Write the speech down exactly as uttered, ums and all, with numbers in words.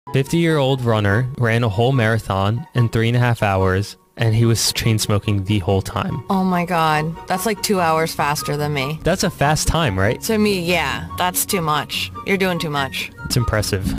fifty-year-old runner ran a whole marathon in three and a half hours, and he was chain smoking the whole time. Oh my god. That's like two hours faster than me. That's a fast time, right? To me, yeah. That's too much. You're doing too much. It's impressive.